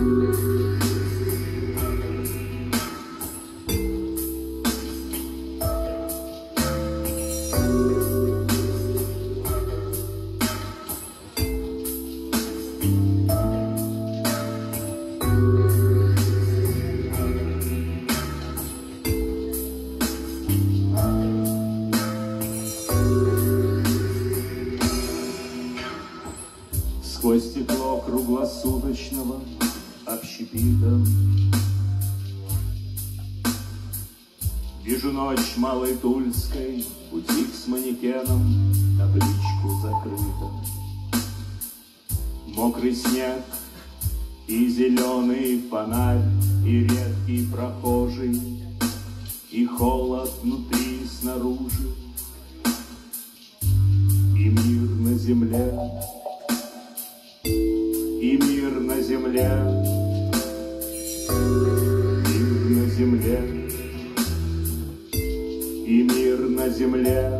Сквозь стекло круглосуточного общепита вижу ночь Малой Тульской, бутик с манекеном, табличку закрыто. Мокрый снег и зеленый фонарь, и редкий прохожий, и холод внутри и снаружи, и мир на земле. И мир на земле, мир на земле, и мир на земле,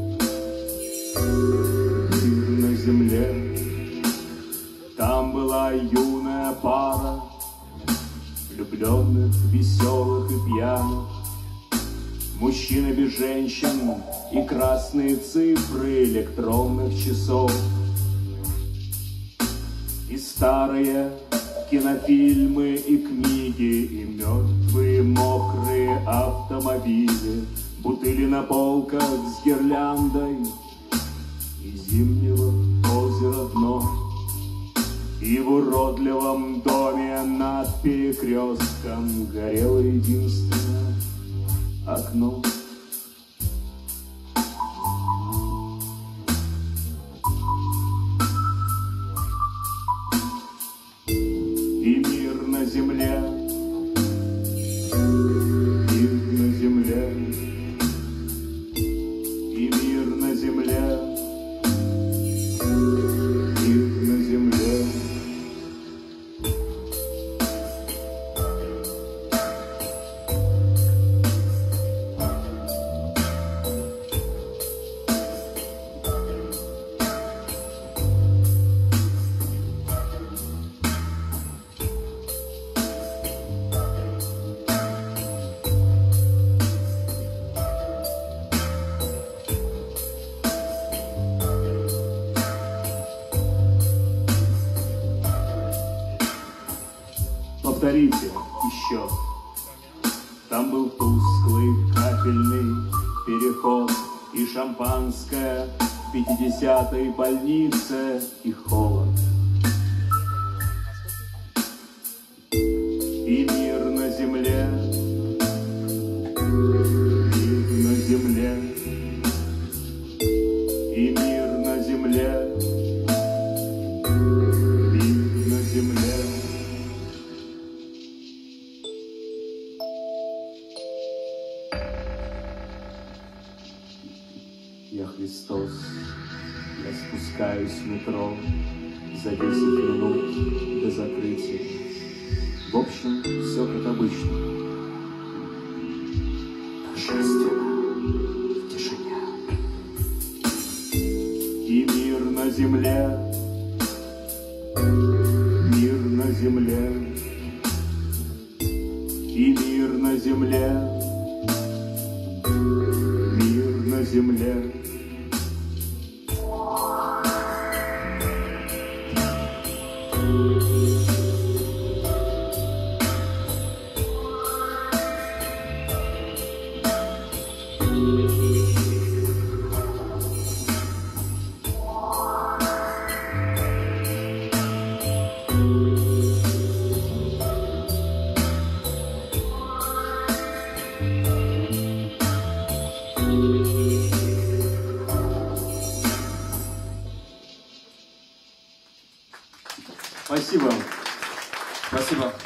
мир на земле. Там была юная пара влюбленных, веселых и пьяных, мужчины без женщин и красные цифры электронных часов. И старые кинофильмы, и книги, и мертвые мокрые автомобили, бутыли на полках с гирляндой, и зимнего озера дно, и в уродливом доме над перекрестком горело единственное окно. И мир на земле, мир на земле, и мир на земле, мир на земле. Повторите еще. Там был тусклый капельный переход и шампанское в 50-й больнице, и холод. И мир на земле, мир на земле, и мир на земле, мир на земле. Я Христос, я спускаюсь в метро за 10 минут до закрытия. В общем, все как обычно. Торжественно, в тишине. И мир на земле, мир на земле, и мир на земле, мир на земле. Спасибо. Спасибо.